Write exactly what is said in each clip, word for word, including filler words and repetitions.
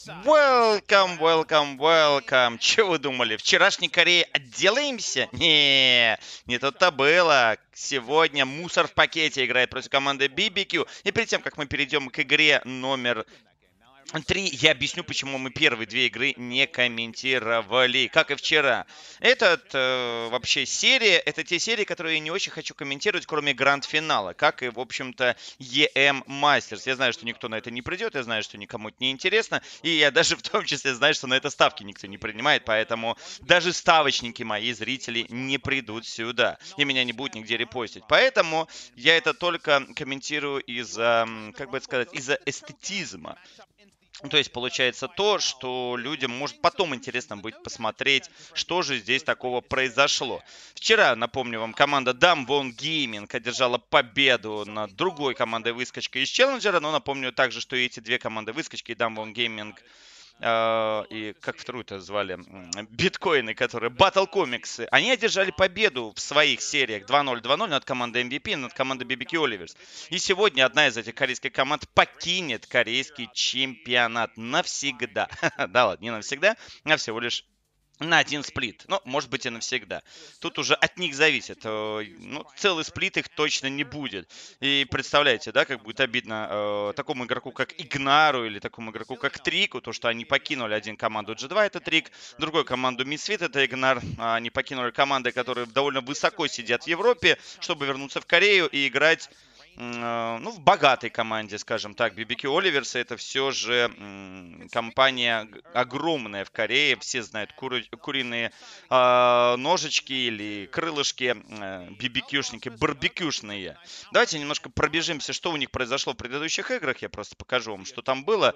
Welcome, welcome, welcome. Че вы думали, вчерашней Корее отделаемся? Не, не тут-то было. Сегодня мусор в пакете играет против команды би би кью. И перед тем, как мы перейдем к игре номер три, я объясню, почему мы первые две игры не комментировали, как и вчера. Этот э, вообще серия, это те серии, которые я не очень хочу комментировать, кроме гранд-финала, как и, в общем-то, и эм Masters. Я знаю, что никто на это не придет, я знаю, что никому это не интересно, и я даже в том числе знаю, что на это ставки никто не принимает, поэтому даже ставочники мои, зрители, не придут сюда, и меня не будет нигде репостить. Поэтому я это только комментирую из-за, как бы это сказать, из-за эстетизма. То есть получается то, что людям может потом интересно будет посмотреть, что же здесь такого произошло. Вчера, напомню вам, команда Damwon Gaming одержала победу над другой командой выскочкой из Челленджера. Но напомню также, что эти две команды выскочки, Damwon Gaming э, и как вторую-то звали, биткоины, которые Battle Comics, они одержали победу в своих сериях два ноль два ноль над командой эм ви пи, над командой би би кью Olivers. И сегодня одна из этих корейских команд покинет корейский чемпионат навсегда. Да ладно, не навсегда, а всего лишь на один сплит. Ну, может быть и навсегда. Тут уже от них зависит. Э, Ну, целый сплит их точно не будет. И представляете, да, как будет обидно э, такому игроку, как Игнару, или такому игроку, как Трику, то, что они покинули один команду джи два, это Трик, другую команду Misfit, это Игнар. А Они покинули команды, которые довольно высоко сидят в Европе, чтобы вернуться в Корею и играть м, э, ну, в богатой команде, скажем так. би би кью Olivers это все же м, компания г- огромная в Корее. Все знают кури- куриные а, ножички или крылышки, э, би би кью-шники, барбекюшные. Давайте немножко пробежимся, что у них произошло в предыдущих играх. Я просто покажу вам, что там было.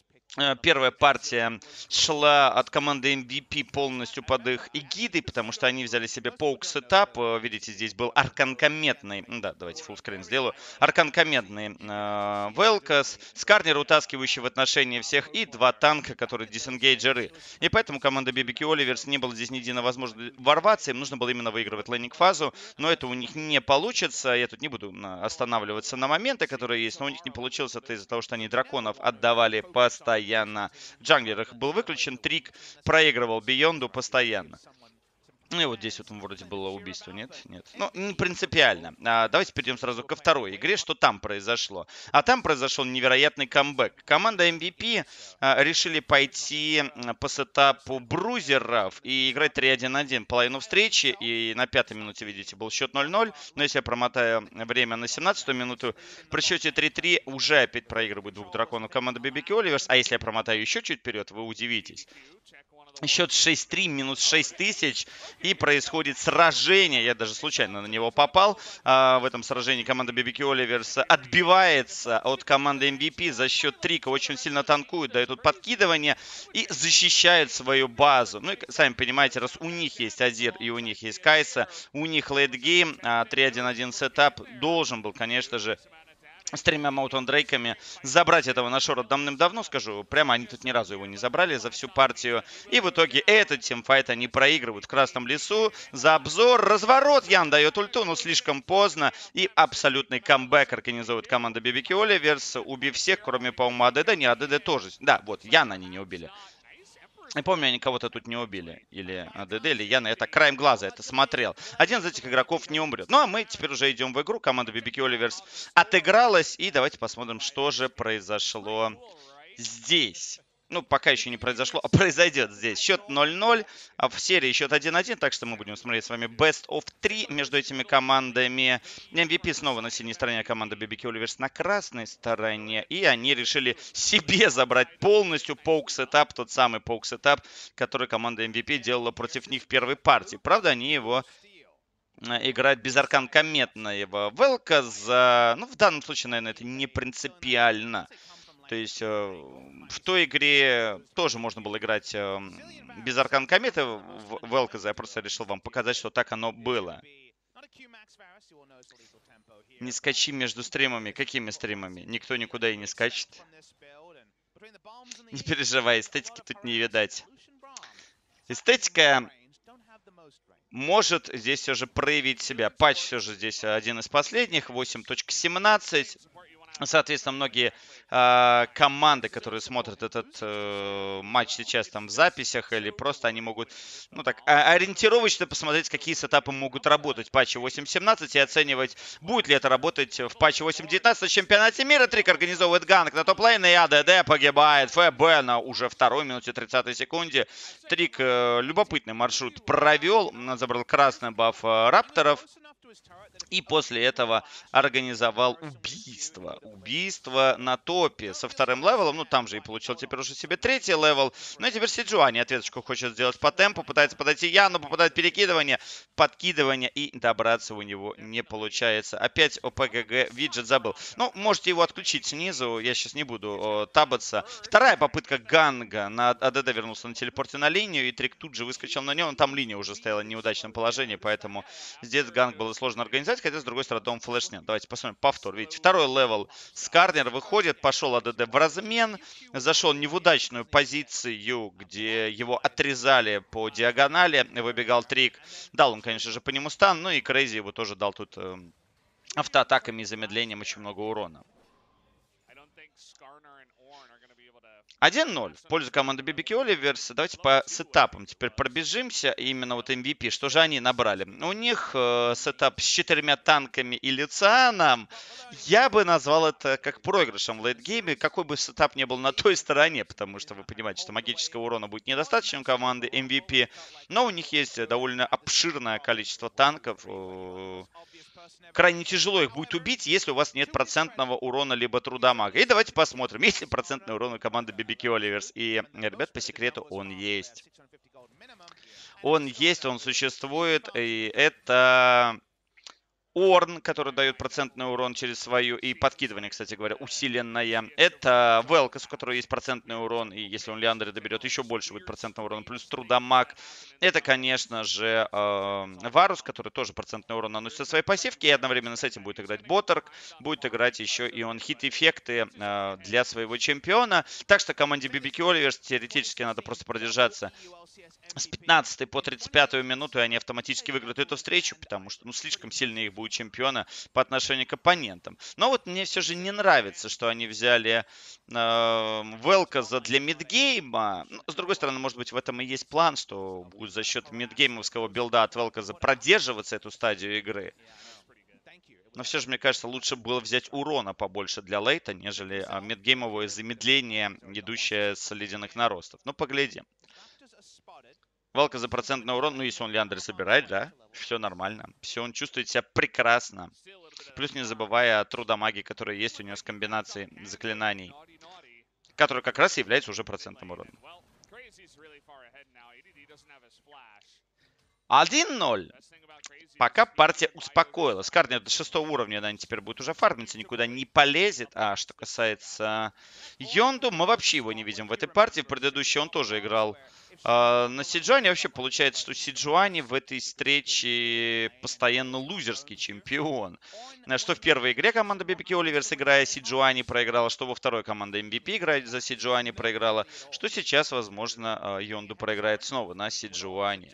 Э, Первая партия шла от команды эм ви пи полностью под их эгидой, потому что они взяли себе Поук сетап. Э, Видите, здесь был арканкометный, м, да, давайте фуллскрин сделаю, арканкометный э, Велкас, Скарнер, утаскивающий в отношении всех, и два танка, которые дисенгейджеры. И поэтому команда би би кью Olivers не было здесь ни единой возможности ворваться, им нужно было именно выигрывать лейнинг-фазу, но это у них не получится. Я тут не буду на- останавливаться на моменты, которые есть, но у них не получилось это из-за того, что они драконов отдавали постоянно. Джанглер их был выключен, Трик проигрывал Бионду постоянно. Ну и вот здесь вот вроде было убийство, нет? Нет. Ну, не принципиально. А, давайте перейдем сразу ко второй игре, что там произошло. А там произошел невероятный камбэк. Команда эм ви пи а, решили пойти м, по сетапу брузеров и играть три один один половину встречи. И на пятой минуте, видите, был счет ноль ноль. Но если я промотаю время на семнадцатую минуту, при счете три три уже опять проигрывает двух драконов команда би би кью Olivers. А если я промотаю еще чуть вперед, вы удивитесь. Счет шесть три, минус шесть тысяч, и происходит сражение. Я даже случайно на него попал. А, в этом сражении команда би би кью Olivers отбивается от команды эм ви пи за счет Трика. Очень сильно танкуют, дают тут подкидывание и защищают свою базу. Ну и сами понимаете, раз у них есть Азир и у них есть Кайса, у них лейтгейм, три один один сетап должен был, конечно же, с тремя Маутон Дрейками забрать этого Нашора давным-давно, скажу. Прямо они тут ни разу его не забрали за всю партию. И в итоге этот тимфайт они проигрывают в Красном лесу. За обзор. Разворот. Ян дает ульту, но слишком поздно. И абсолютный камбэк организует команда би би кью Olivers, убив всех, кроме, по-моему, АДД. Не, АДД тоже. Да, вот, Яна они не убили. Я помню, они кого-то тут не убили. Или АДД, или Яна. Я так краем глаза это смотрел. Один из этих игроков не умрет. Ну, а мы теперь уже идем в игру. Команда би би кью Olivers отыгралась. И давайте посмотрим, что же произошло здесь. Ну, пока еще не произошло, а произойдет здесь. Счет ноль ноль, а в серии счет один один, так что мы будем смотреть с вами Best of три между этими командами. эм ви пи снова на синей стороне, команда би би кью Olivers на красной стороне. И они решили себе забрать полностью Poke Setup, тот самый Poke Setup, который команда эм ви пи делала против них в первой партии. Правда, они его э, играют без аркан кометного Велка за... Ну, в данном случае, наверное, это не принципиально. То есть э, в той игре тоже можно было играть э, без Аркан Кометы в в эл ка зэ. Я просто решил вам показать, что так оно было. Не скачи между стримами. Какими стримами? Никто никуда и не скачет. Не переживай, эстетики тут не видать. Эстетика может здесь все же проявить себя. Патч все же здесь один из последних, восемь точка семнадцать. Соответственно, многие э, команды, которые смотрят этот э, матч сейчас там в записях, или просто они могут, ну так, а- ориентировочно посмотреть, какие сетапы могут работать в патче восемь семнадцать и оценивать, будет ли это работать в патче восемь девятнадцать на чемпионате мира. Трик организовывает ганг на топ-лейне, и АДД погибает. ФБ на уже второй минуте тридцатой секунде. Трик э, любопытный маршрут провел, забрал красный баф э, рапторов. И после этого организовал убийство. Убийство на топе со вторым левелом. Ну, там же и получил теперь уже себе третий левел. Ну и теперь Сиджуани ответочку хочет сделать по темпу. Пытается подойти Яну, попадает перекидывание, подкидывание. И добраться у него не получается. Опять ОПГГ виджет забыл. Ну, можете его отключить снизу. Я сейчас не буду о, табаться. Вторая попытка ганга. На АДД вернулся на телепорте на линию. И Трик тут же выскочил на него. Там линия уже стояла в неудачном положении. Поэтому здесь ганг было сложно организовать, хотя, с другой стороны, дом флэш нет. Давайте посмотрим повтор. Видите, второй левел. Скарнер выходит, пошел АДД в размен. Зашел не в удачную позицию, где его отрезали по диагонали. Выбегал Трик. Дал он, конечно же, по нему стан. Ну и Крейзи его тоже дал тут э, автоатаками и замедлением очень много урона. один ноль в пользу команды би би кью Оливерс. Давайте по сетапам теперь пробежимся. Именно вот эм ви пи. Что же они набрали? У них э, сетап с четырьмя танками и Люцианом. Я бы назвал это как проигрышем в лейтгейме. Какой бы сетап ни был на той стороне. Потому что вы понимаете, что магического урона будет недостаточно у команды эм ви пи. Но у них есть довольно обширное количество танков. Крайне тяжело их будет убить, если у вас нет процентного урона либо труда мага. И давайте посмотрим, есть ли процентный урон у команды би би кью Оливерс. И, ребят, по секрету он есть. Он есть, он существует. И это Орн, который дает процентный урон через свою, и подкидывание, кстати говоря, усиленное. Это Велкас, у которого есть процентный урон, и если он Лиандре доберет, еще больше будет процентного урона, плюс трудомаг. Это, конечно же, э, Варус, который тоже процентный урон наносит со своей пассивки, и одновременно с этим будет играть Ботарк, будет играть еще и он хит-эффекты э, для своего чемпиона. Так что команде би би кью Оливерс теоретически надо просто продержаться с пятнадцатой по тридцать пятую минуту, и они автоматически выиграют эту встречу, потому что, ну, слишком сильные их будут чемпиона по отношению к оппонентам. Но вот мне все же не нравится, что они взяли э, Велказа для мидгейма. Ну, с другой стороны, может быть, в этом и есть план, что будет за счет мидгеймовского билда от Велказа продерживаться эту стадию игры. Но все же, мне кажется, лучше было взять урона побольше для лейта, нежели а, мидгеймовое замедление, идущее с ледяных наростов. Ну, поглядим. Валка за процентный урон, ну, если он Лиандре собирает, да, все нормально. Все, он чувствует себя прекрасно. Плюс не забывая о трудомаге, который есть у него с комбинацией заклинаний, который как раз и является уже процентным уроном. один ноль. Пока партия успокоилась. Скарнер до шестого уровня, наверное, теперь будет уже фармиться, никуда не полезет. А что касается Йонду, мы вообще его не видим в этой партии. В предыдущей он тоже играл э, на Сиджуане. Вообще получается, что Сиджуани в этой встрече постоянно лузерский чемпион. Что в первой игре команда би би кью Оливерс, играя Сиджуани, проиграла, что во второй команда эм ви пи, играет за Сиджуани, проиграла, что сейчас, возможно, Йонду проиграет снова на Сиджуани.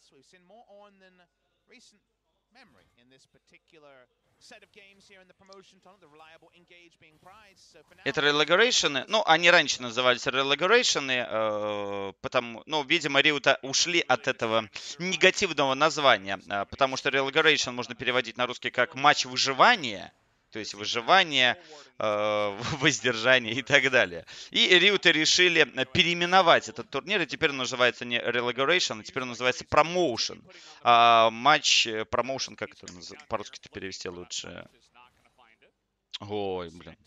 Это релегорейшены, ну, они раньше назывались релегорейшены, э, потому, ну, видимо, Риута ушли от этого негативного названия, э, потому что релегорейшн можно переводить на русский как матч выживания, то есть выживание, э, воздержание и так далее. И Риуты решили переименовать этот турнир, и теперь он называется не Relegation, а теперь он называется Promotion. А матч Promotion, как это по-русски-то перевести лучше? Ой, блин.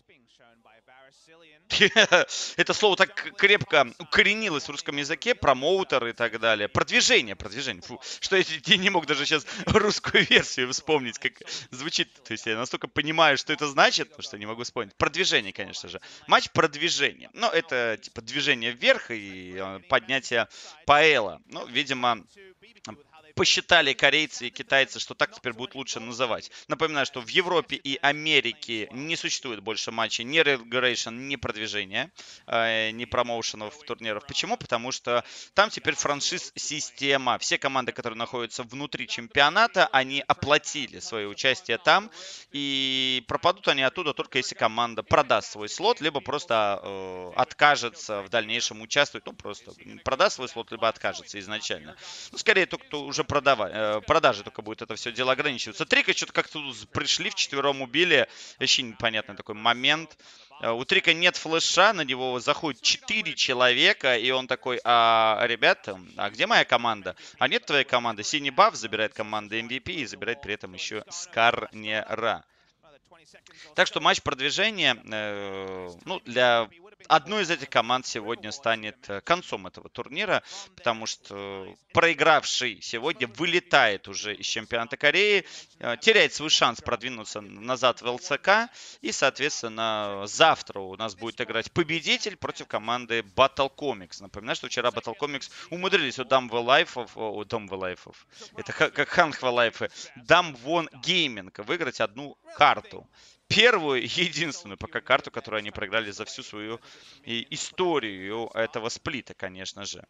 Это слово так крепко укоренилось в русском языке, промоутер и так далее. Продвижение, продвижение. Фу, что я, я не мог даже сейчас русскую версию вспомнить, как звучит. То есть я настолько понимаю, что это значит, что не могу вспомнить. Продвижение, конечно же. Матч продвижения. Ну, это типа движение вверх и поднятие Паэла. Ну, видимо, посчитали корейцы и китайцы, что так теперь будет лучше называть. Напоминаю, что в Европе и Америке не существует больше матчей ни регулейшн, ни продвижения, э, ни промоушенов турниров. Почему? Потому что там теперь франшиз-система. Все команды, которые находятся внутри чемпионата, они оплатили свое участие там, и пропадут они оттуда только если команда продаст свой слот, либо просто э, откажется в дальнейшем участвовать, ну просто продаст свой слот, либо откажется изначально. Ну, скорее, только кто уже продавать, э, продажи только будет это все дело ограничиваться. Трика что-то как-то пришли, вчетвером убили. Вообще непонятный такой момент. Э, У Трика нет флеша, на него заходит четыре человека, и он такой: а, ребята, а где моя команда? А нет твоей команды. Синий баф забирает команда эм ви пи и забирает при этом еще Скарнера. Так что матч продвижения, э, ну, для одной из этих команд сегодня станет э, концом этого турнира, потому что проигравший сегодня вылетает уже из чемпионата Кореи, э, теряет свой шанс продвинуться назад в эл си ка, и, соответственно, завтра у нас будет играть победитель против команды Battle Comics. Напоминаю, что вчера Battle Comics умудрились у Дамва Лайфов, у Дамва Лайфов, это как Ханхва Лайфы, Дамвон Гейминг выиграть одну карту. Первую и единственную пока карту, которую они проиграли за всю свою и историю этого сплита, конечно же.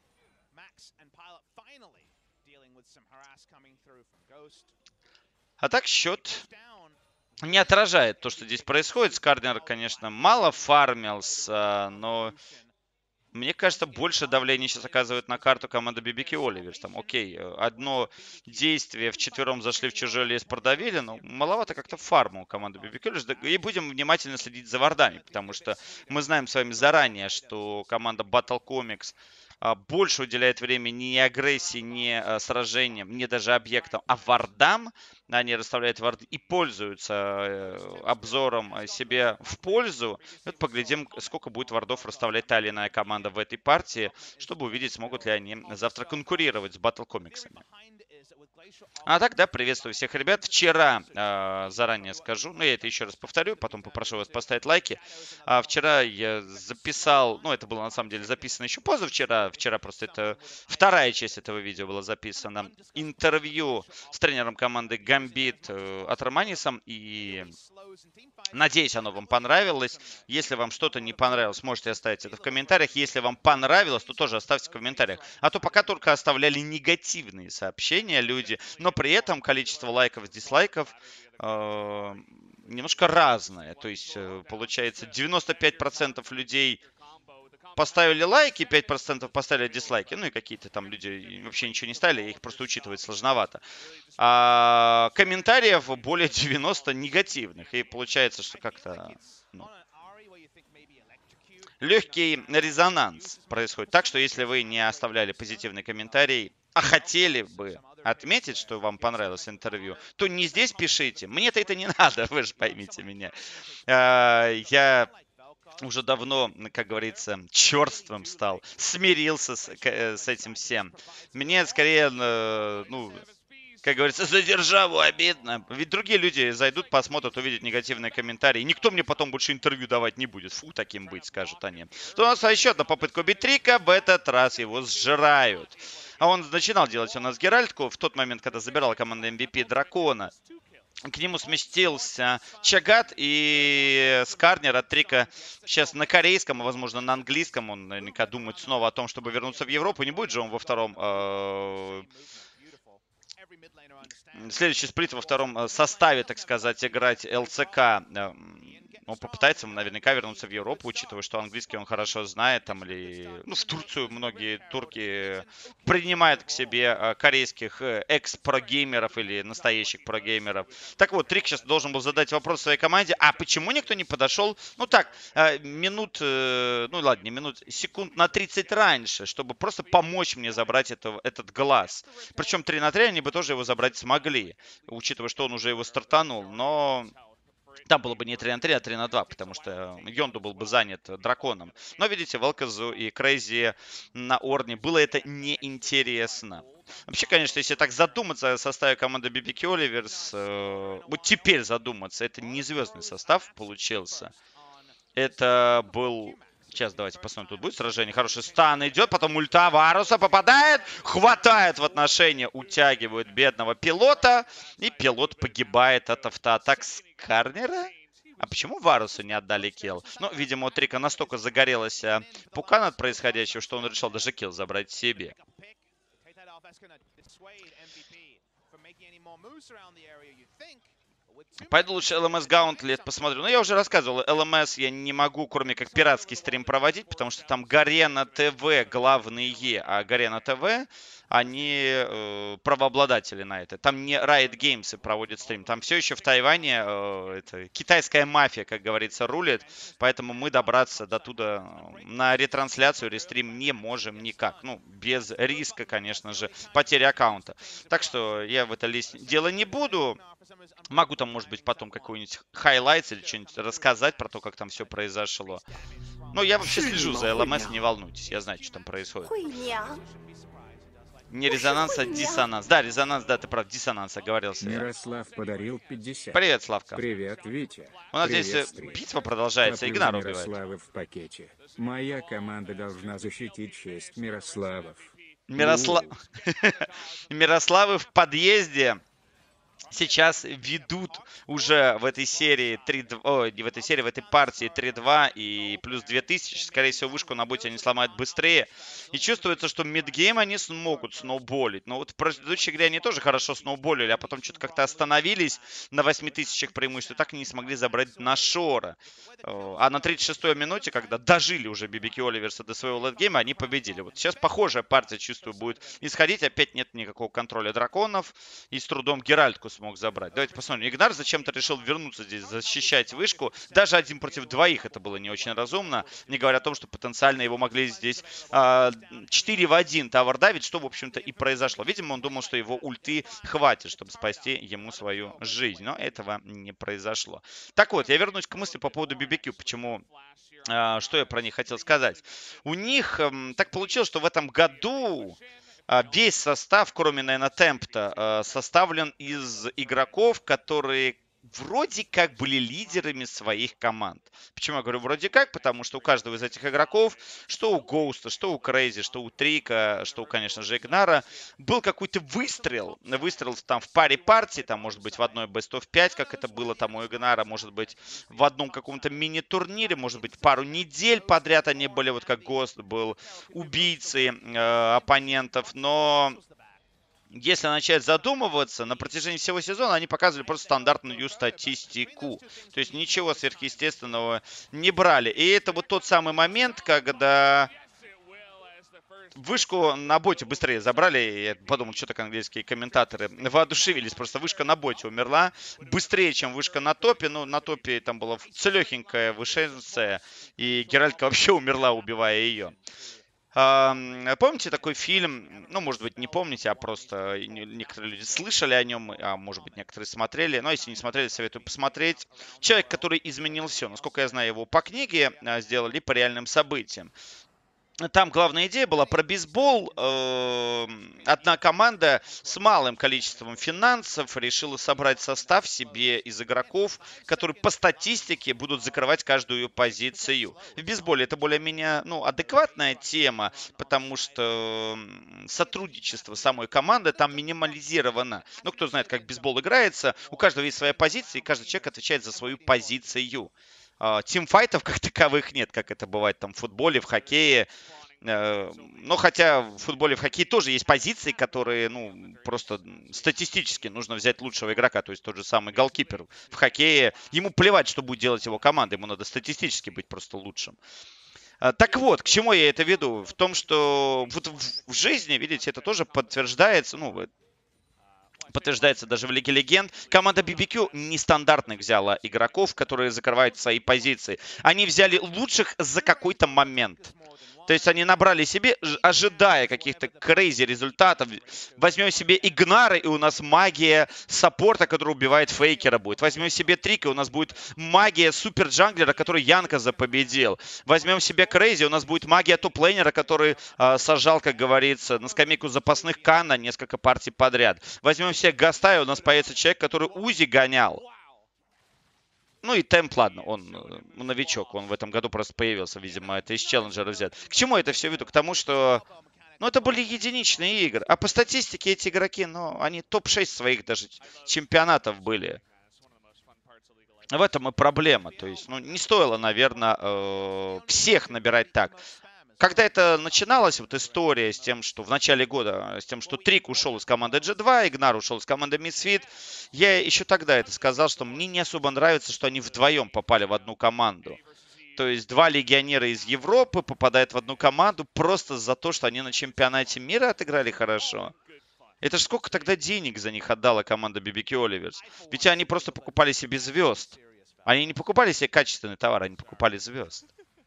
А так счет не отражает то, что здесь происходит. Скарнер, конечно, мало фармился, но мне кажется, больше давления сейчас оказывает на карту команда би би кью Оливерс. Там, окей, одно действие вчетвером зашли в чужой лес, продавили, но маловато как-то фарму у команды би би кью Оливерс. И будем внимательно следить за вардами, потому что мы знаем с вами заранее, что команда Battle Comics а, больше уделяет времени не агрессии, не а, сражениям, не даже объектам, а вардам. Они расставляют варды и пользуются э, обзором э, себе в пользу. Вот поглядим, сколько будет вардов расставлять та или иная команда в этой партии, чтобы увидеть, смогут ли они завтра конкурировать с Battle Comics'ами. А так, да, приветствую всех ребят. Вчера, э, заранее скажу, ну я это еще раз повторю, потом попрошу вас поставить лайки. А вчера я записал, ну это было на самом деле записано еще позавчера, вчера просто это вторая часть этого видео была записана, интервью с тренером команды Gambit э, от Романисом, и надеюсь, оно вам понравилось. Если вам что-то не понравилось, можете оставить это в комментариях. Если вам понравилось, то тоже оставьте в комментариях. А то пока только оставляли негативные сообщения люди, но при этом количество лайков, дизлайков э, немножко разное. То есть, э, получается, девяносто пять процентов людей поставили лайки, пять процентов поставили дизлайки. Ну и какие-то там люди вообще ничего не ставили, их просто учитывать сложновато. А комментариев более девяноста негативных. И получается, что как-то ну, легкий резонанс происходит. Так что если вы не оставляли позитивный комментарий, а хотели бы отметить, что вам понравилось интервью, то не здесь пишите. Мне-то это не надо, вы же поймите меня. Я уже давно, как говорится, черствым стал, смирился с, с этим всем. Мне скорее, ну, как говорится, за державу обидно. Ведь другие люди зайдут, посмотрят, увидят негативные комментарии. И никто мне потом больше интервью давать не будет. Фу, таким быть, скажут они. То у нас еще одна попытка убить Трика. В этот раз его сжирают. А он начинал делать у нас Геральтку в тот момент, когда забирала команда эм ви пи Дракона. К нему сместился Чагат, и Скарнер от Трика сейчас на корейском, а возможно на английском. Он наверняка думает снова о том, чтобы вернуться в Европу. Не будет же он во втором... Э Следующий сплит во втором составе, так сказать, играть эл си ка. Он попытается наверняка вернуться в Европу, учитывая, что английский он хорошо знает. Там, или ну, в Турцию многие турки принимают к себе корейских экс-прогеймеров или настоящих прогеймеров. Так вот, Трик сейчас должен был задать вопрос своей команде. А почему никто не подошел? Ну так, минут, ну ладно, не минут, секунд на тридцать раньше, чтобы просто помочь мне забрать это, этот глаз. Причем три на три они бы тоже его забрать смогли, учитывая, что он уже его стартанул. Но там было бы не три на три, а три на два, потому что Йонду был бы занят драконом. Но, видите, Велказу и Крейзи на Орне было это неинтересно. Вообще, конечно, если так задуматься о составе команды би би кью Оливерс, э, вот теперь задуматься, это не звездный состав получился. Это был Сейчас давайте посмотрим. Тут будет сражение. Хороший стан идет. Потом ульта Варуса попадает. Хватает в отношение. Утягивают бедного пилота. И пилот погибает от автоатак Скарнера. А почему Варусу не отдали килл? Ну, видимо, у Трика настолько загорелась а, пукан от происходящего, что он решил даже килл забрать себе. Пойду лучше эл эм эс Gauntlet посмотрю. Ну, я уже рассказывал, эл эм эс я не могу, кроме как пиратский стрим проводить, потому что там Гарена ТВ главные, а Гарена ТВ, они э, правообладатели на это. Там не Riot Games проводят стрим, там все еще в Тайване э, это, китайская мафия, как говорится, рулит, поэтому мы добраться до туда на ретрансляцию, рестрим не можем никак. Ну, без риска, конечно же, потери аккаунта. Так что я в это лезть дело не буду. Могу там, может быть, потом какой-нибудь хайлайтс или что-нибудь рассказать про то, как там все произошло. Но я вообще слежу за эл эм эс, не волнуйтесь. Я знаю, что там происходит. Не резонанс, а диссонанс. Да, резонанс, да, ты прав, диссонанс, оговорился. Мирослав подарил пятьдесят. Привет, Славка. Привет, Витя. У нас Привет, здесь стрим. битва продолжается, Поплю Игнар за убивает. Мирослава в пакете. Моя команда должна защитить честь Мирославов. Миросла... Мирославы в подъезде сейчас ведут уже в этой серии три два, ой, не в этой серии, в этой партии три-два и плюс две тысячи. Скорее всего, вышку на боте они сломают быстрее. И чувствуется, что мидгейм они смогут сноуболить. Но вот в предыдущей игре они тоже хорошо сноуболили, а потом что-то как-то остановились на восьми тысячах преимущества. Так и не смогли забрать на Шора. А на тридцать шестой минуте, когда дожили уже би би кью Оливерса до своего лейтгейма, они победили. Вот сейчас похожая партия, чувствую, будет исходить. Опять нет никакого контроля драконов. И с трудом Геральтку смог забрать. Давайте посмотрим. Игнар зачем-то решил вернуться здесь, защищать вышку. Даже один против двоих это было не очень разумно. Не говоря о том, что потенциально его могли здесь э, четыре в один тавер давить, что, в общем-то, и произошло. Видимо, он думал, что его ульты хватит, чтобы спасти ему свою жизнь. Но этого не произошло. Так вот, я вернусь к мысли по поводу би би кью. Почему... Что я про них хотел сказать? У них э, так получилось, что в этом году весь состав, кроме, наверное, Темпта, составлен из игроков, которые вроде как были лидерами своих команд. Почему я говорю вроде как? Потому что у каждого из этих игроков, что у Гоуста, что у Крейзи, что у Трика, что у, конечно же, Игнара, был какой-то выстрел. Выстрел там в паре партий, там, может быть, в одной бест оф пять, как это было там у Игнара, может быть, в одном каком-то мини-турнире, может быть, пару недель подряд они были, вот как Гост был убийцей э, оппонентов, но... Если начать задумываться, на протяжении всего сезона они показывали просто стандартную статистику. То есть ничего сверхъестественного не брали. И это вот тот самый момент, когда вышку на боте быстрее забрали. Я подумал, что так английские комментаторы воодушевились. Просто вышка на боте умерла быстрее, чем вышка на топе. Ну, на топе там было целехенькое вышенце. И Геральтка вообще умерла, убивая ее. Uh, помните такой фильм, ну, может быть, не помните, а просто некоторые люди слышали о нем, а может быть, некоторые смотрели. Но если не смотрели, советую посмотреть. Человек, который изменил все. Насколько я знаю, его по книге сделали, по реальным событиям. Там главная идея была про бейсбол. Одна команда с малым количеством финансов решила собрать состав себе из игроков, которые по статистике будут закрывать каждую позицию. В бейсболе это более-менее, ну, адекватная тема, потому что сотрудничество самой команды там минимализировано. Ну, кто знает, как бейсбол играется, у каждого есть своя позиция, и каждый человек отвечает за свою позицию. Тимфайтов как таковых нет, как это бывает там в футболе, в хоккее. Но хотя в футболе, в хоккее тоже есть позиции, которые, ну, просто статистически нужно взять лучшего игрока. То есть тот же самый голкипер в хоккее. Ему плевать, что будет делать его команда. Ему надо статистически быть просто лучшим. Так вот, к чему я это веду? В том, что вот в жизни, видите, это тоже подтверждается, ну, подтверждается даже в Лиге Легенд. Команда би би кью нестандартных взяла игроков, которые закрывают свои позиции. Они взяли лучших за какой-то момент. То есть они набрали себе, ожидая каких-то крейзи результатов. Возьмем себе Игнара, и у нас магия саппорта, который убивает Фейкера будет. Возьмем себе Трика, и у нас будет магия супер джанглера, который Янказа победил. Возьмем себе Крейзи, у нас будет магия топ-лейнера, который э, сажал, как говорится, на скамейку запасных Канна несколько партий подряд. Возьмем себе Гаста, и у нас появится человек, который Узи гонял. Ну и темп, ладно, он э, новичок, он в этом году просто появился, видимо, это из челленджера взят. К чему это все веду? К тому, что, ну, это были единичные игры. А по статистике эти игроки, ну, они топ шесть своих даже чемпионатов были. В этом и проблема. То есть, ну, не стоило, наверное, э, всех набирать так. Когда это начиналась, вот история с тем, что в начале года, с тем, что Трик ушел из команды джи два, Игнар ушел из команды Misfit, я еще тогда это сказал, что мне не особо нравится, что они вдвоем попали в одну команду. То есть два легионера из Европы попадают в одну команду просто за то, что они на чемпионате мира отыграли хорошо. Это ж сколько тогда денег за них отдала команда би би кью Oilers? Ведь они просто покупали себе звезд. Они не покупали себе качественный товар, они покупали звезд.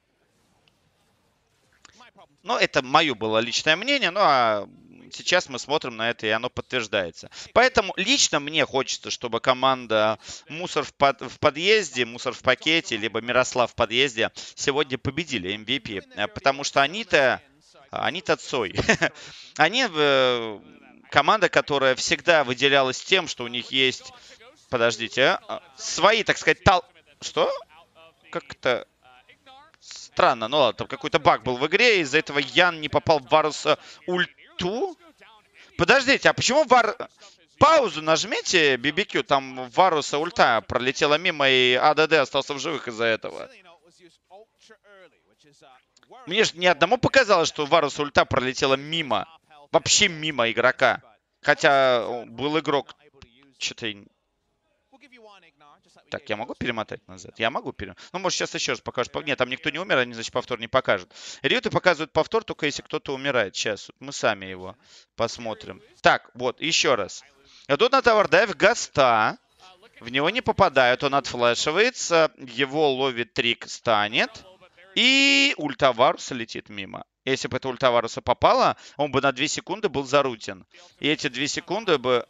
Ну, это мое было личное мнение, ну а сейчас мы смотрим на это, и оно подтверждается. Поэтому лично мне хочется, чтобы команда «Мусор в, под, в подъезде», «Мусор в пакете», либо «Мирослав в подъезде» сегодня победили эм ви пи. Потому что они-то, они-то Цой. Они э, команда, которая всегда выделялась тем, что у них есть, подождите, а, свои, так сказать, тал... Что? Как-то... Странно, ну ладно, там какой-то баг был в игре, из-за этого Ян не попал в Варуса ульту. Подождите, а почему Вар... Паузу нажмите, би би кью, там Варуса ульта пролетела мимо, и а дэ дэ остался в живых из-за этого. Мне же ни одному показалось, что Варуса ульта пролетела мимо. Вообще мимо игрока. Хотя был игрок... Что-то... Так, я могу перемотать назад? Я могу перемотать. Ну, может, сейчас еще раз покажут. Нет, там никто не умер, они, значит, повтор не покажут. Риоты показывают повтор, только если кто-то умирает. Сейчас, мы сами его посмотрим. Так, вот, еще раз. Идут на тавардайв Гаста. В него не попадают, он отфлешивается. Его ловит Трик, станет. И ульта Варуса летит мимо. Если бы это ульта Варуса попала, он бы на две секунды был зарутен. И эти две секунды бы...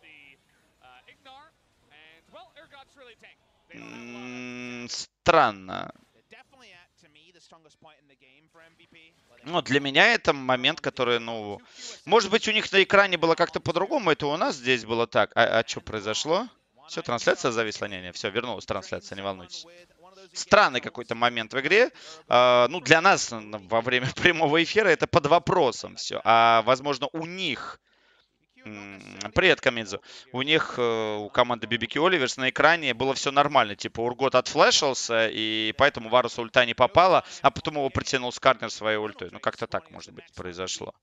Странно. Ну, для меня это момент, который, ну... Может быть, у них на экране было как-то по-другому, это у нас здесь было так. А, а что произошло? Все, трансляция зависла? Не, не, все, вернулась трансляция, не волнуйтесь. Странный какой-то момент в игре. А, ну, для нас во время прямого эфира это под вопросом все. А, возможно, у них... Привет, Камидзу. У них, у команды би би кью Oilers на экране было все нормально. Типа Ургот отфлешился, и поэтому Варусу ульта не попала, а потом его притянул Скарнер своей ультой. Ну, как-то так, может быть, произошло.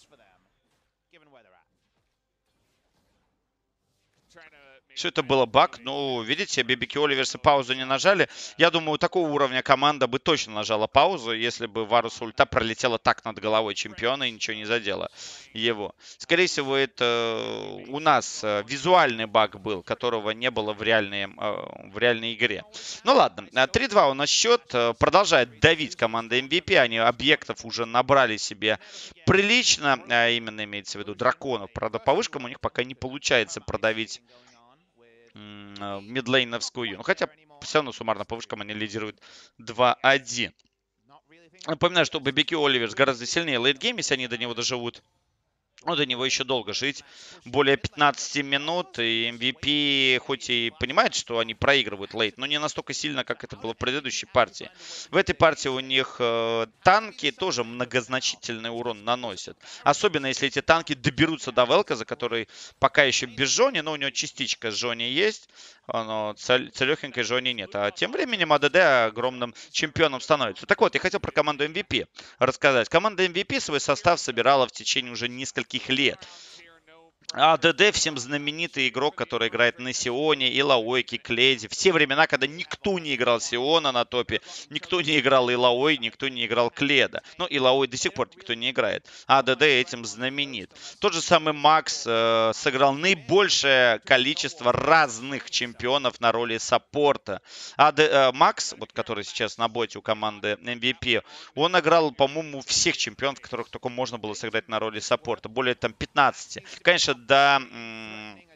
Все это было баг. Ну, видите, би би кью Oilers паузу не нажали. Я думаю, такого уровня команда бы точно нажала паузу, если бы Варус ульта пролетела так над головой чемпиона и ничего не задела его. Скорее всего, это у нас визуальный баг был, которого не было в реальной, в реальной игре. Ну ладно, три-два у нас счет. Продолжает давить команда эм ви пи. Они объектов уже набрали себе прилично. Именно имеется в виду драконов. Правда, по вышкам у них пока не получается продавить мидлейновскую. Ну, хотя все равно суммарно по вышкам они лидируют два-один. Напоминаю, что би би кью Oilers гораздо сильнее лейтгейм, если они до него доживут. Ну, до него еще долго жить. Более пятнадцати минут. И эм ви пи хоть и понимает, что они проигрывают лейт, но не настолько сильно, как это было в предыдущей партии. В этой партии у них э, танки тоже многозначительный урон наносят. Особенно, если эти танки доберутся до Велказа, который пока еще без Жони, но у него частичка Жони есть. Но цель, целехенькой Жони нет. А тем временем а дэ дэ огромным чемпионом становится. Так вот, я хотел про команду эм ви пи рассказать. Команда эм ви пи свой состав собирала в течение уже нескольких лет. а дэ дэ всем знаменитый игрок, который играет на Сионе, Илаойке, Кледе. Все времена, когда никто не играл Сиона на топе, никто не играл Илаой, никто не играл Кледа. Ну, Илаой до сих пор никто не играет. а дэ дэ этим знаменит. Тот же самый Макс э, сыграл наибольшее количество разных чемпионов на роли саппорта. АД, э, Макс, вот который сейчас на боте у команды эм ви пи, он играл, по-моему, всех чемпионов, которых только можно было сыграть на роли саппорта. Более там пятнадцати. Конечно, до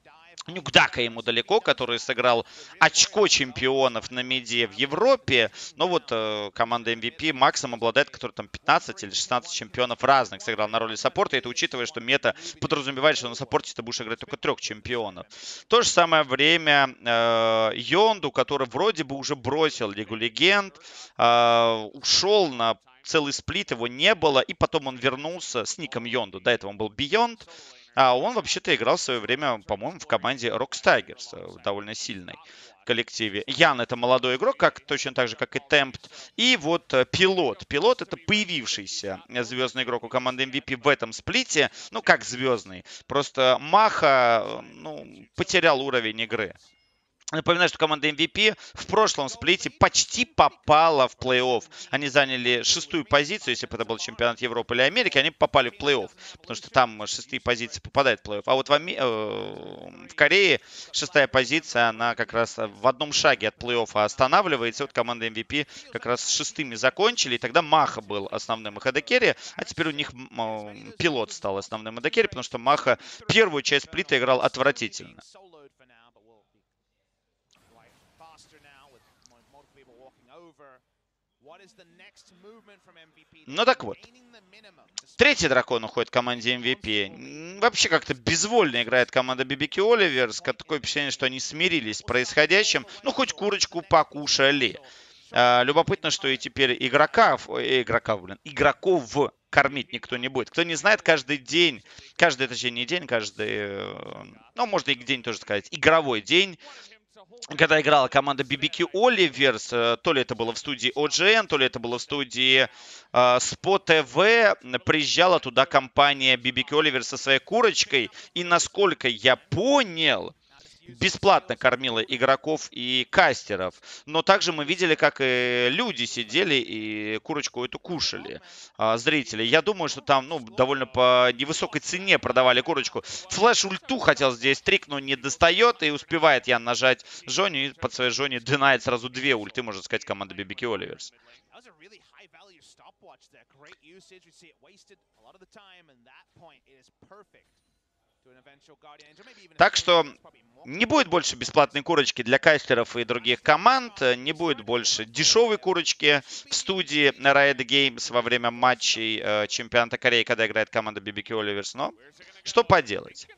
Нюкдака ему далеко, который сыграл очко чемпионов на миде в Европе. Но вот э, команда эм ви пи максимум обладает, который там пятнадцать или шестнадцать чемпионов разных сыграл на роли саппорта. И это учитывая, что мета подразумевает, что на саппорте ты будешь играть только трех чемпионов. В то же самое время э, Йонду, который вроде бы уже бросил Лигу Легенд, э, ушел на целый сплит, его не было. И потом он вернулся с ником Йонду. До этого он был Beyond. А он вообще-то играл в свое время, по-моему, в команде Rocks Tigers, в довольно сильной коллективе. Ян — это молодой игрок, как, точно так же, как и Темпт. И вот э, Пилот. Пилот — это появившийся звездный игрок у команды эм ви пи в этом сплите. Ну, как звездный. Просто Маха, э, ну, потерял уровень игры. Напоминаю, что команда эм ви пи в прошлом сплите почти попала в плей-офф. Они заняли шестую позицию, если бы это был чемпионат Европы или Америки, они попали в плей-офф, потому что там шестые позиции попадают в плей-офф. А вот в, Ами... в Корее шестая позиция, она как раз в одном шаге от плей-оффа останавливается. Вот команда эм ви пи как раз с шестыми закончили, и тогда Маха был основным их эдекерри, а теперь у них Пилот стал основным эдекерри, потому что Маха первую часть сплита играл отвратительно. Ну так вот. Третий дракон уходит команде эм ви пи. Вообще как-то безвольно играет команда би би кью Оливерс. Такое впечатление, что они смирились с происходящим. Ну, хоть курочку покушали. А, любопытно, что и теперь игроков, ой, игроков, блин, игроков кормить никто не будет. Кто не знает, каждый день, каждый, точнее, не день, каждый, ну, можно и день тоже сказать, игровой день, когда играла команда би би кью Oilers, то ли это было в студии о джи эн, то ли это было в студии э, Спо ти ви, приезжала туда компания би би кью Oilers со своей курочкой, и насколько я понял, бесплатно кормила игроков и кастеров. Но также мы видели, как и люди сидели и курочку эту кушали, а, зрители. Я думаю, что там, ну, довольно по невысокой цене продавали курочку. Флэш-ульту хотел здесь трик, но не достает. И успевает Ян нажать Жоню. И под своей Жоне динает сразу две ульты, можно сказать, команда би би кью Oilers. Так что не будет больше бесплатной курочки для кастеров и других команд. Не будет больше дешевой курочки в студии Riot Games во время матчей э, чемпионата Кореи, когда играет команда би би кью Oilers. Но что поделать?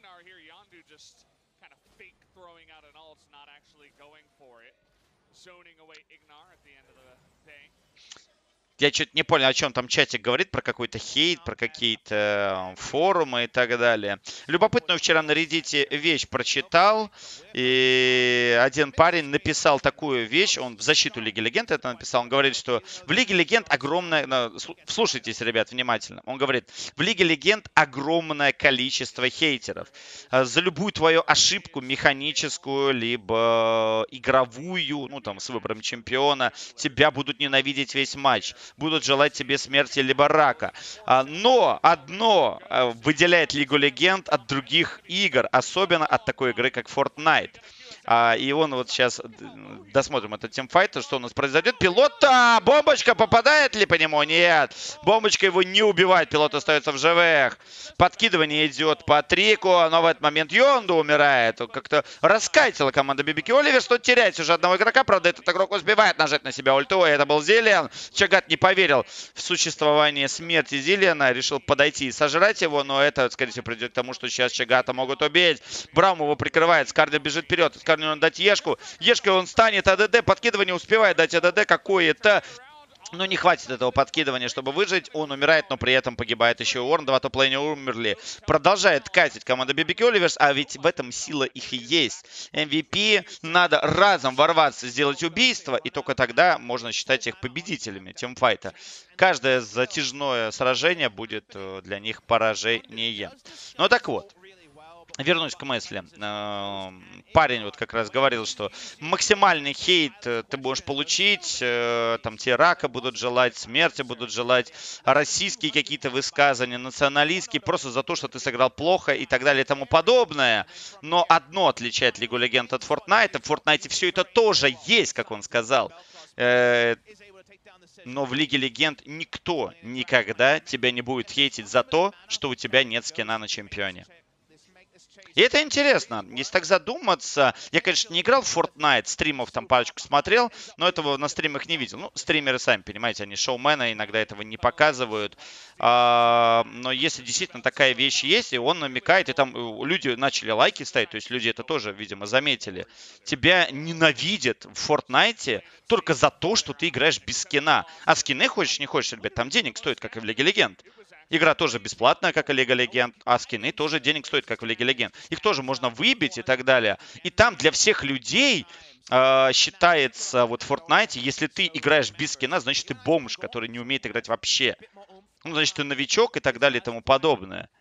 Я что-то не понял, о чем там чатик говорит, про какой-то хейт, про какие-то форумы и так далее. Любопытную вчера на Reddit вещь прочитал, и один парень написал такую вещь, он в защиту Лиги Легенд это написал, он говорит, что в Лиге Легенд огромное, слушайтесь, ребят, внимательно, он говорит, в Лиге Легенд огромное количество хейтеров. За любую твою ошибку механическую, либо игровую, ну там с выбором чемпиона, тебя будут ненавидеть весь матч. Будут желать тебе смерти либо рака. Но одно выделяет Лигу Легенд от других игр, особенно от такой игры, как Fortnite. И он вот сейчас досмотрим этот тимфайт, что у нас произойдет. Пилота! Бомбочка попадает ли по нему? Нет. Бомбочка его не убивает. Пилот остается в живых. Подкидывание идет по трику, но в этот момент Йонду умирает. Как-то раскатила команда би би кью Oilers, что теряет уже одного игрока. Правда, этот игрок успевает нажать на себя ульту. Это был Зиллиан. Чагат не поверил в существование смерти Зиллиана. Решил подойти и сожрать его, но это, скорее всего, придет к тому, что сейчас Чагата могут убить. Браум его прикрывает. Скарлер бежит вперед. Скарлер надо дать Ешку. Ешкой он станет. АДД. Подкидывание успевает дать АДД какое-то. Но не хватит этого подкидывания, чтобы выжить. Он умирает, но при этом погибает еще Уорн. Два топ-лейна умерли. Продолжает катить команда би би кью Oilers, а ведь в этом сила их и есть. эм ви пи надо разом ворваться, сделать убийство, и только тогда можно считать их победителями тимфайта. Каждое затяжное сражение будет для них поражением. Ну так вот. Вернусь к мысли. Парень вот как раз говорил, что максимальный хейт ты будешь получить, там тебе рака будут желать, смерти будут желать, российские какие-то высказывания, националистские, просто за то, что ты сыграл плохо и так далее и тому подобное. Но одно отличает Лигу Легенд от Fortnite. В Fortnite все это тоже есть, как он сказал. Но в Лиге Легенд никто никогда тебя не будет хейтить за то, что у тебя нет скина на чемпионе. И это интересно, если так задуматься. Я, конечно, не играл в Fortnite, стримов там парочку смотрел, но этого на стримах не видел. Ну, стримеры, сами понимаете, они шоумены, иногда этого не показывают. А, но если действительно такая вещь есть, и он намекает, и там э, люди начали лайки ставить, то есть люди это тоже, видимо, заметили. Тебя ненавидят в Fortnite только за то, что ты играешь без скина. А скины хочешь, не хочешь, ребят, там денег стоит, как и в Лиге Легенд. Игра тоже бесплатная, как и Лига Легенд, а скины тоже денег стоят, как в Лиге Легенд. Их тоже можно выбить и так далее. И там для всех людей э, считается вот в Fortnite, если ты играешь без скина, значит ты бомж, который не умеет играть вообще. Ну, значит ты новичок и так далее и тому подобное.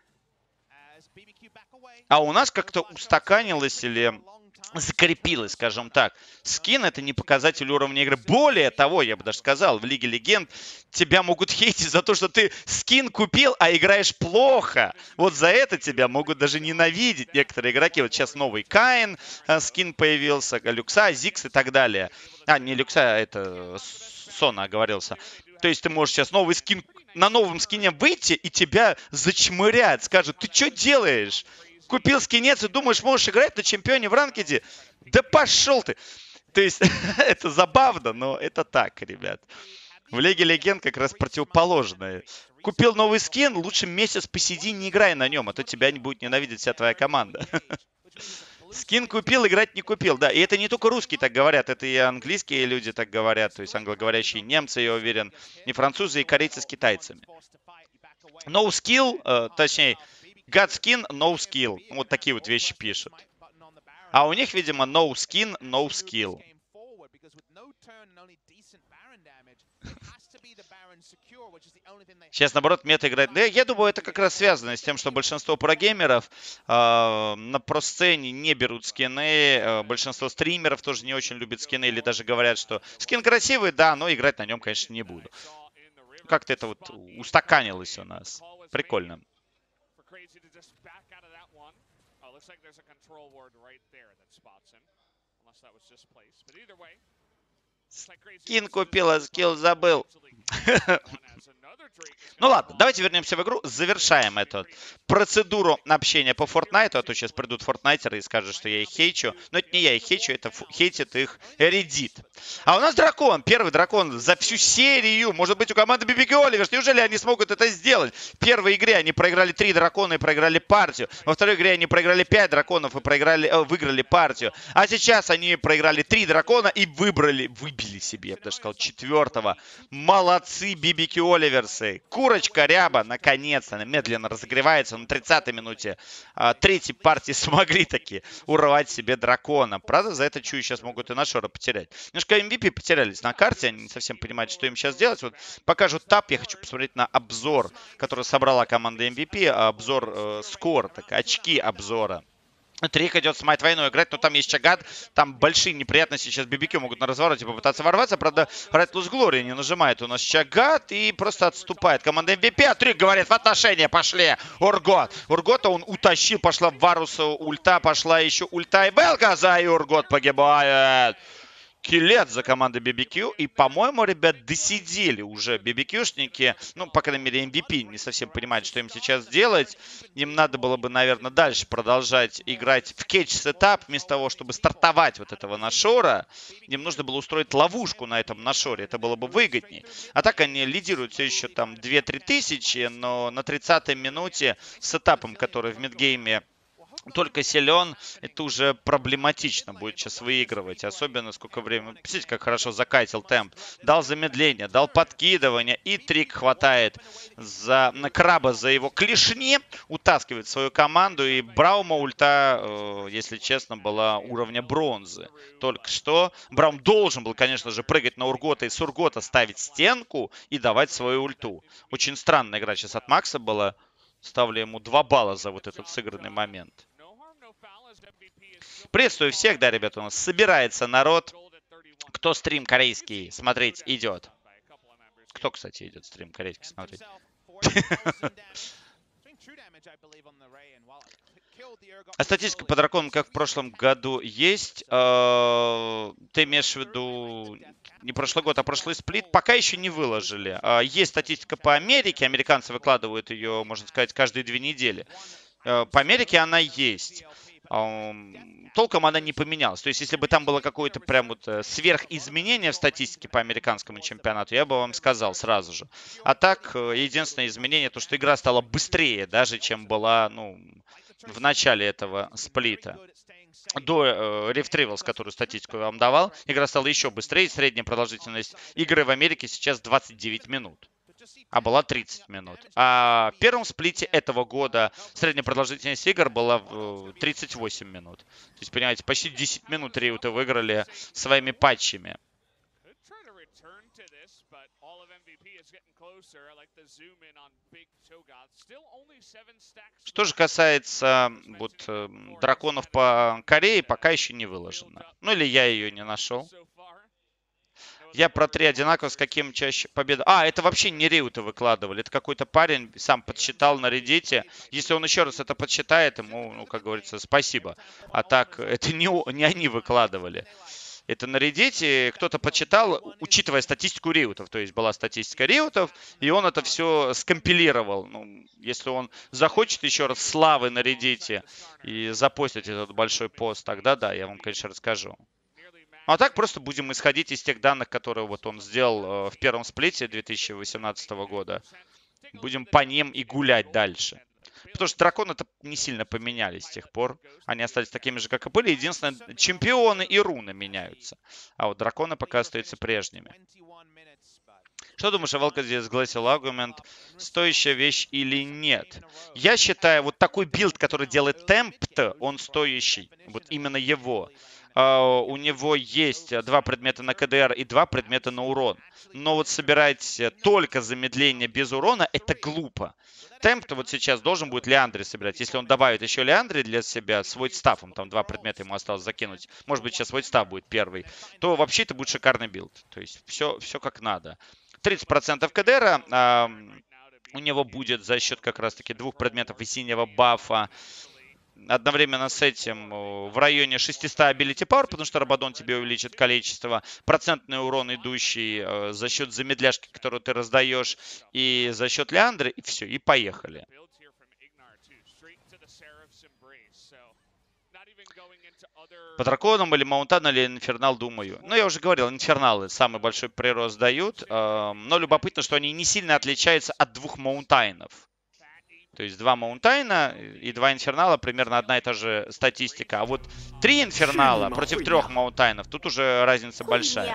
А у нас как-то устаканилось или закрепилось, скажем так. Скин — это не показатель уровня игры. Более того, я бы даже сказал, в Лиге Легенд тебя могут хейтить за то, что ты скин купил, а играешь плохо. Вот за это тебя могут даже ненавидеть некоторые игроки. Вот сейчас новый Каин э, скин появился, Люкса, Зикс и так далее. А, не Люкса, а это Сона оговорился. То есть ты можешь сейчас новый скин, на новом скине выйти, и тебя зачмырят, скажут: ты что делаешь? Купил скинец и думаешь, можешь играть на чемпионе в ранкеде? Да пошел ты! То есть это забавно, но это так, ребят. В Лиге Легенд как раз противоположное. Купил новый скин, лучше месяц посиди, не играй на нем, а то тебя не будет ненавидеть вся твоя команда. Скин купил, играть не купил, да. И это не только русские так говорят, это и английские люди так говорят, то есть англоговорящие немцы, я уверен, и французы, и корейцы с китайцами. No skill, э, точнее, got skin, no skill. Вот такие вот вещи пишут. А у них, видимо, no skin, no skill. Сейчас, наоборот, мета играет. Да, я думаю, это как раз связано с тем, что большинство прогеймеров э, на просцене не берут скины. Э, большинство стримеров тоже не очень любят скины или даже говорят, что скин красивый, да, но играть на нем, конечно, не буду. Как-то это вот устаканилось у нас. Прикольно. Скин купил, а скилл забыл. Ну ладно, давайте вернемся в игру, завершаем эту процедуру общения по Fortnite, а то сейчас придут фортнайтеры и скажут, что я их хейчу. Но это не я их хейчу, это хейтит их Reddit. А у нас дракон, первый дракон за всю серию. Может быть, у команды би би кью Оливерс, неужели они смогут это сделать? В первой игре они проиграли три дракона и проиграли партию. Во второй игре они проиграли пять драконов и проиграли, э, выиграли партию. А сейчас они проиграли три дракона и выбрали, выбили себе, я бы даже сказал, четвертого. Молодцы, би би кью Оливерсы. Курочка ряба, наконец-то, медленно разогревается. На тридцатой минуте а, третьей партии смогли таки урвать себе дракона. Правда, за это чую сейчас могут и Нашора потерять. Немножко эм ви пи потерялись на карте, они не совсем понимают, что им сейчас делать. Вот покажут тап, я хочу посмотреть на обзор, который собрала команда эм ви пи. Обзор э, скор, так, очки обзора. Трик идет с Майт войной играть, но там есть Чагат, там большие неприятности сейчас би би кью могут на развороте попытаться ворваться, правда, Reckless Glory не нажимает у нас Чагат и просто отступает. Команда эм ви пи, а Трик говорит, в отношения пошли, Ургот. Ургота он утащил, пошла в Варусу ульта, пошла еще ульта и Белказа, и Ургот погибает. Киллет за командой би би кью. И, по-моему, ребят, досидели уже би би кью-шники. Ну, по крайней мере, эм ви пи не совсем понимает, что им сейчас делать. Им надо было бы, наверное, дальше продолжать играть в кетч-сетап. Вместо того, чтобы стартовать вот этого Нашора, им нужно было устроить ловушку на этом Нашоре. Это было бы выгоднее. А так они лидируют все еще там две-три тысячи, но на тридцатой минуте с сетапом, который в мидгейме только силен, это уже проблематично будет сейчас выигрывать. Особенно сколько времени. Посмотрите, как хорошо закатил темп. Дал замедление, дал подкидывание. И Трик хватает за, на Краба за его клешни. Утаскивает свою команду. И Браума ульта, э, если честно, была уровня бронзы. Только что. Браум должен был, конечно же, прыгать на Ургота и с Ургота ставить стенку и давать свою ульту. Очень странная игра сейчас от Макса была. Ставлю ему два балла за вот этот сыгранный момент. Приветствую всех, да, ребята, у нас собирается народ. Кто стрим корейский смотреть идет? Кто, кстати, идет стрим корейский смотреть? А статистика по драконам, как в прошлом году, есть? Ты имеешь в виду не прошлый год, а прошлый сплит? Пока еще не выложили. Есть статистика по Америке. Американцы выкладывают ее, можно сказать, каждые две недели. Э, По Америке она есть. Ам, Толком она не поменялась. То есть, если бы там было какое-то прям вот э, сверхизменение в статистике по американскому чемпионату, я бы вам сказал сразу же. А так, э, единственное изменение, то, что игра стала быстрее, даже чем была, ну, в начале этого сплита. До э, Rift Rivals, которую статистику я вам давал, игра стала еще быстрее. Средняя продолжительность игры в Америке сейчас двадцать девять минут, а была тридцать минут. А в первом сплите этого года средняя продолжительность игр была в тридцать восемь минут. То есть, понимаете, почти десять минут Риуты выиграли своими патчами. Что же касается вот э, драконов по Корее, пока еще не выложено. Ну или я ее не нашел. Я про три одинаково, с каким чаще победа. А, это вообще не Риуты выкладывали. Это какой-то парень сам подсчитал на Reddit. Если он еще раз это подсчитает, ему, ну, как говорится, спасибо. А так, это не, о- не они выкладывали. Это на Reddit кто-то подсчитал, учитывая статистику Риутов. То есть была статистика Риутов, и он это все скомпилировал. Ну, если он захочет еще раз славы на Reddit и запостить этот большой пост, тогда да, я вам, конечно, расскажу. Ну, а так просто будем исходить из тех данных, которые вот он сделал э, в первом сплите две тысячи восемнадцатого года. Будем по ним и гулять дальше. Потому что драконы-то не сильно поменялись с тех пор. Они остались такими же, как и были. Единственное, чемпионы и руны меняются. А вот драконы пока остаются прежними. Что думаешь о Valkyries Glacial Argument? Стоящая вещь или нет? Я считаю, вот такой билд, который делает Темпт, он стоящий. Вот именно его. Uh, у него есть два предмета на КДР и два предмета на урон. Но вот собирать только замедление без урона, это глупо. Темп-то вот сейчас должен будет Леандри собирать. Если он добавит еще Леандри для себя с войдстафом, там два предмета ему осталось закинуть, может быть сейчас войдстаф будет первый, то вообще это будет шикарный билд. То есть все, все как надо. тридцать процентов КДРа а, у него будет за счет как раз-таки двух предметов и синего бафа. Одновременно с этим в районе шестисот ability power, потому что Рабадон тебе увеличит количество, процентный урон, идущий э, за счет замедляшки, которую ты раздаешь, и за счет Леандры, и все, и поехали. По драконам или Маунтан или Инфернал, думаю. Ну, я уже говорил, Инферналы самый большой прирост дают, э, но любопытно, что они не сильно отличаются от двух Маунтайнов. То есть два Маунтайна и два Инфернала, примерно одна и та же статистика. А вот три Инфернала против трех Маунтайнов, тут уже разница большая.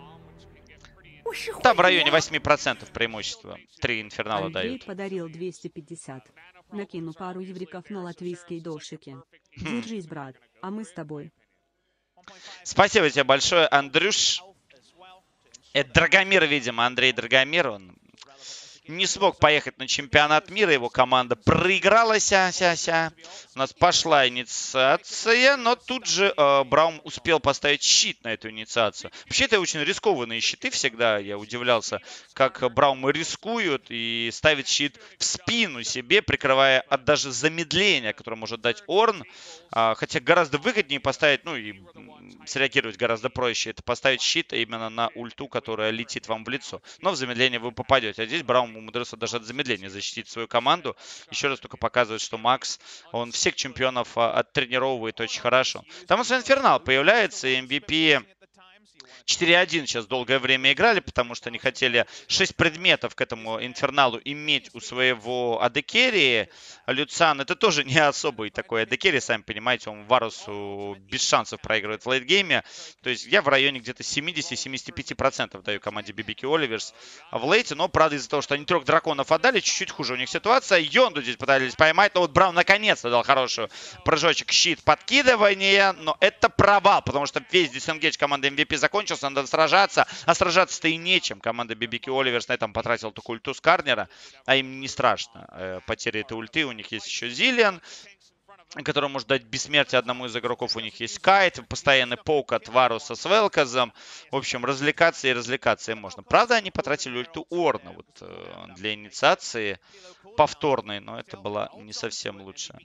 Там в районе восьми процентов преимущества. Три Инфернала Андрей дают. подарил двести пятьдесят. Накину пару евриков на латвийские дошики. Держись, брат, а мы с тобой. Спасибо тебе большое, Андрюш. Это Драгомир, видимо, Андрей Драгомир. Он не смог поехать на чемпионат мира, его команда проиграла ся-ся-ся. У нас пошла инициация, но тут же э, Браум успел поставить щит на эту инициацию. Вообще, это очень рискованные щиты всегда. Я удивлялся, как Браумы рискуют и ставят щит в спину себе, прикрывая от даже замедления, которое может дать Орн. А, хотя гораздо выгоднее поставить, ну и среагировать гораздо проще, это поставить щит именно на ульту, которая летит вам в лицо. Но в замедление вы попадете. А здесь Браум умудрился даже от замедления защитить свою команду. Еще раз только показывает, что Макс, он всех чемпионов оттренировывает очень хорошо. Там у нас Инфернал появляется, и эм ви пи четыре один сейчас долгое время играли, потому что они хотели шесть предметов к этому Инферналу иметь у своего Адекерии. Люциан это тоже не особый такой Адекерии, сами понимаете, он Варусу без шансов проигрывает в лейтгейме. То есть я в районе где-то семидесяти-семидесяти пяти процентов даю команде би би кью Оливерс в лейте, но правда из-за того, что они трех драконов отдали, чуть-чуть хуже у них ситуация. Йонду здесь пытались поймать, но вот Браун наконец-то дал хороший прыжочек, щит, подкидывание, но это провал, потому что весь дисенгейдж команды эм ви пи закончился, надо сражаться, а сражаться-то и нечем. Команда би би кью Оливерс на этом потратила только ульту с Карнера, а им не страшно потери этой ульты, у них есть еще Зиллиан, который может дать бессмертие одному из игроков. У них есть Кайт, постоянный поук от Варуса с Велказом. В общем, развлекаться и развлекаться им можно. Правда, они потратили ульту Орна вот, э, для инициации повторной, но это была не совсем лучшая.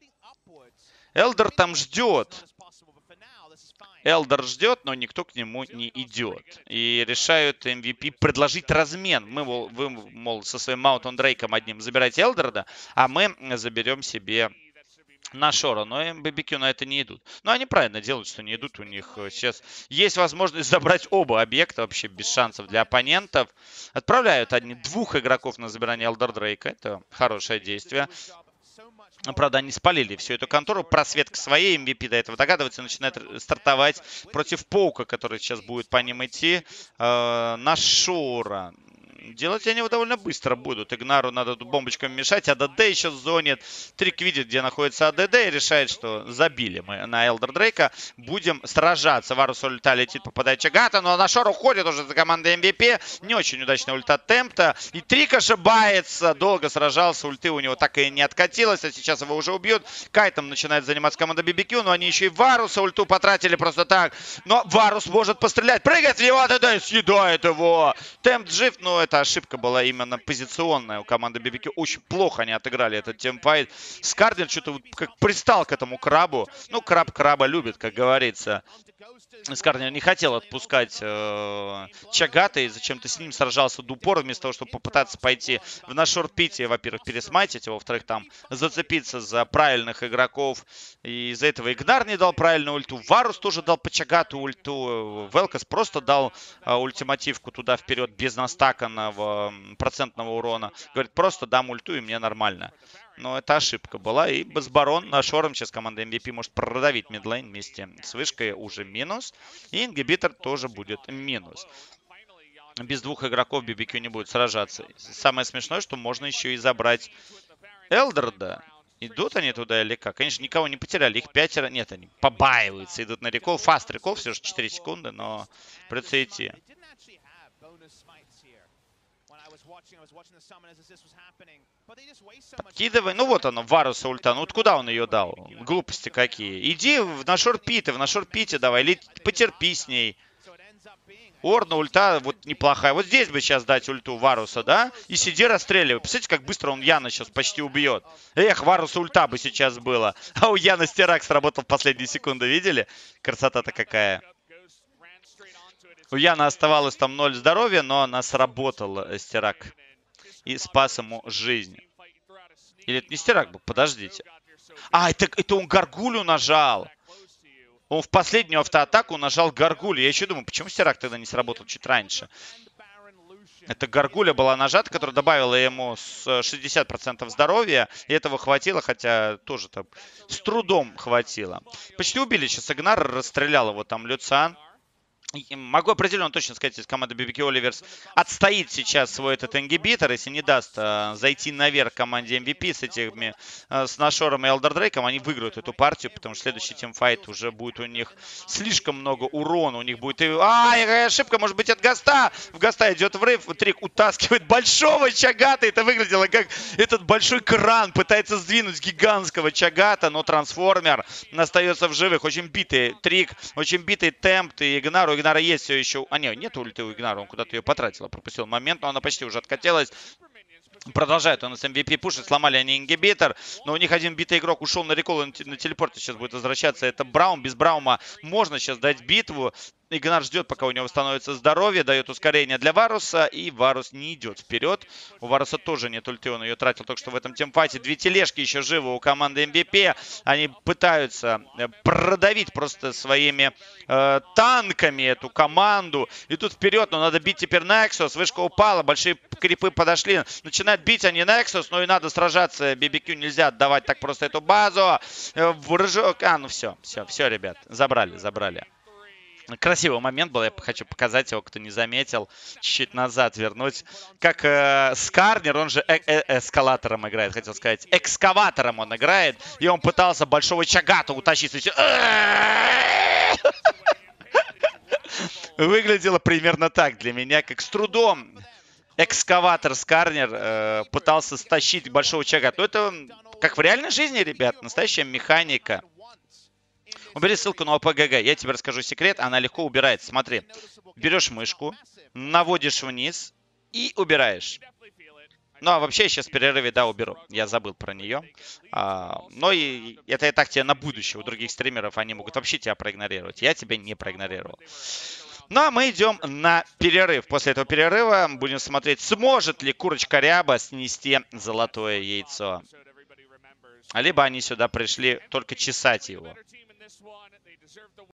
Элдер там ждет. Элдер ждет, но никто к нему не идет. И решают эм ви пи предложить размен. Мы, вы, мол, со своим Маунтон Дрейком одним забираете Элдерда, а мы заберем себе на Шора, но эм би би кью на это не идут. Но они правильно делают, что не идут. У них сейчас есть возможность забрать оба объекта вообще без шансов для оппонентов. Отправляют они двух игроков на забирание Элдер Дрейка. Это хорошее действие. Правда, они спалили всю эту контору. Просвет к своей эм ви пи до этого догадывается, начинает стартовать против Паука, который сейчас будет по ним идти. Э, на Шора. Делать они его довольно быстро будут. Игнару надо тут бомбочками мешать. АДД еще зонит. Трик видит, где находится АДД, и решает, что забили мы на Элдер Дрейка. Будем сражаться. Варус ульта летит, попадает Чагата, но на Шор уходит уже за командой эм ви пи. Не очень удачная ульта Темпта. И Трик ошибается. Долго сражался. Ульты у него так и не откатилось. А сейчас его уже убьют. Кайтом начинает заниматься команда би би кью. Но они еще и Варуса ульту потратили просто так. Но Варус может пострелять. Прыгает в него АДД и съедает его. Темпт жив, но это ошибка была именно позиционная у команды би би кью. Очень плохо они отыграли этот тимфайт. Скардер что-то вот как пристал к этому крабу. Ну, краб краба любит, как говорится. Скардер не хотел отпускать э, Чагата и зачем-то с ним сражался до упора, вместо того, чтобы попытаться пойти в на шорт-пите, во-первых, пересмайтить его, во-вторых, там зацепиться за правильных игроков. И из-за этого Игнар не дал правильную ульту. Варус тоже дал по Чагату ульту. Велкас просто дал э, ультимативку туда вперед без настаканного э, процентного урона. Говорит, просто дам ульту и мне нормально. Но это ошибка была. И Безбарон на Шором сейчас команда эм ви пи может продавить мидлейн вместе с вышкой уже минус. И ингибитор тоже будет минус. Без двух игроков би би кью не будет сражаться. Самое смешное, что можно еще и забрать Элдерда. Идут они туда или как? Конечно, никого не потеряли. Их пятеро. Нет, они побаиваются. Идут на рекол. Фаст рекол. Все же четыре секунды, но придется идти. Подкидывай. Ну вот оно, Варуса ульта. Ну вот куда он ее дал? Глупости какие. Иди в, на шорт-пите, в на шорт-пите давай. Или потерпи с ней. Орна ульта вот неплохая. Вот здесь бы сейчас дать ульту Варуса, да? И сиди расстреливай. Представляете, как быстро он Яна сейчас почти убьет. Эх, Варуса ульта бы сейчас было. А у Яна Стирак сработал в последние секунды. Видели? Красота-то какая. У Яна оставалось там ноль здоровья, но она сработала, Стирак. И спас ему жизнь. Или это не Стирак был? Подождите. А, это, это он Гаргулю нажал. Он в последнюю автоатаку нажал Гаргулю. Я еще думаю, почему Стирак тогда не сработал чуть раньше? Это Гаргуля была нажата, которая добавила ему шестьдесят процентов здоровья. И этого хватило, хотя тоже там с трудом хватило. Почти убили сейчас Игнар, расстрелял его там Люциан. Могу определенно точно сказать, из команды би би кью Оливерс отстоит сейчас свой этот ингибитор, если не даст э, зайти наверх команде эм ви пи с этими, э, с Нашором и Элдер Дрейком, они выиграют эту партию, потому что следующий тимфайт уже будет у них слишком много урона, у них будет и... А, какая ошибка, может быть, от Гаста. В Гаста идет врыв, Трик утаскивает большого Чагата, это выглядело как этот большой кран пытается сдвинуть гигантского Чагата, но трансформер остается в живых, очень битый Трик, очень битый Темпт и Игнару. Игнара есть все еще... А, нет, нет ульты у Игнара, он куда-то ее потратил, пропустил момент, но она почти уже откатилась. Продолжает он с эм ви пи пушить, сломали они ингибитор, но у них один битый игрок ушел на рекол, на телепорте сейчас будет возвращаться. Это Браум, без Браума можно сейчас дать битву. Игнар ждет, пока у него становится здоровье, дает ускорение для Варуса, и Варус не идет вперед. У Варуса тоже нет ульты, он ее тратил только что в этом тимфайте. Две тележки еще живы у команды эм ви пи. Они пытаются продавить просто своими э, танками эту команду. Идут вперед, но надо бить теперь Nexus. Вышка упала, большие крипы подошли. Начинают бить они Nexus, но и надо сражаться. би би кью нельзя отдавать так просто эту базу. В рыжок... А, ну все, все, все, ребят, забрали, забрали. Красивый момент был, я хочу показать его, кто не заметил, чуть-чуть назад вернуть. Как э, Скарнер, он же э -э эскалатором играет, хотел сказать, экскаватором он играет, и он пытался большого Чагата утащить. Выглядело примерно так для меня, как с трудом экскаватор Скарнер э, пытался стащить большого Чагата. Но это как в реальной жизни, ребят, настоящая механика. Убери ссылку на о пэ гэ гэ. Я тебе расскажу секрет. Она легко убирается. Смотри. Берешь мышку, наводишь вниз и убираешь. Ну, а вообще я сейчас в перерыве, да, уберу. Я забыл про нее. А, но и это я так тебе на будущее. У других стримеров они могут вообще тебя проигнорировать. Я тебя не проигнорировал. Ну, а мы идем на перерыв. После этого перерыва будем смотреть, сможет ли курочка Ряба снести золотое яйцо. А либо они сюда пришли только чесать его.